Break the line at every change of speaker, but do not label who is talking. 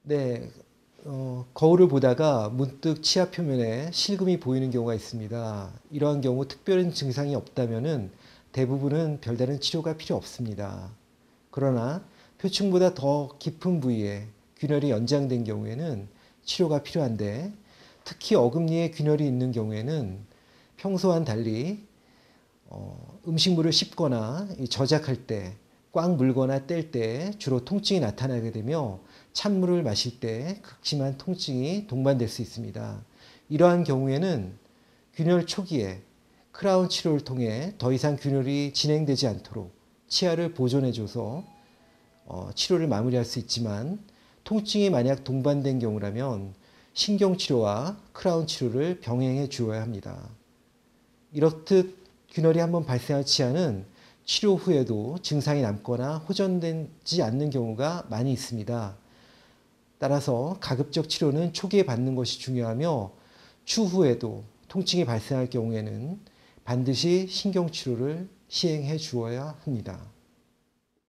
네, 거울을 보다가 문득 치아 표면에 실금이 보이는 경우가 있습니다. 이러한 경우 특별한 증상이 없다면은 대부분은 별다른 치료가 필요 없습니다. 그러나 표층보다 더 깊은 부위에 균열이 연장된 경우에는 치료가 필요한데, 특히 어금니에 균열이 있는 경우에는 평소와는 달리 음식물을 씹거나 저작할 때, 꽉 물거나 뗄 때 주로 통증이 나타나게 되며 찬물을 마실 때 극심한 통증이 동반될 수 있습니다. 이러한 경우에는 균열 초기에 크라운 치료를 통해 더 이상 균열이 진행되지 않도록 치아를 보존해줘서 치료를 마무리할 수 있지만, 통증이 만약 동반된 경우라면 신경치료와 크라운 치료를 병행해 주어야 합니다. 이렇듯 균열이 한번 발생한 치아는 치료 후에도 증상이 남거나 호전되지 않는 경우가 많이 있습니다. 따라서 가급적 치료는 초기에 받는 것이 중요하며, 추후에도 통증이 발생할 경우에는 반드시 신경치료를 시행해 주어야 합니다.